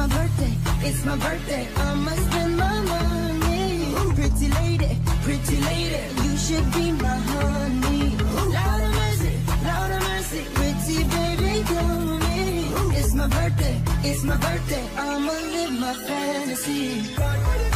my birthday, it's my birthday, I'ma spend my money. Pretty lady, you should be my honey. Lord of mercy, pretty baby, come here. It's my birthday, I'ma live my fantasy.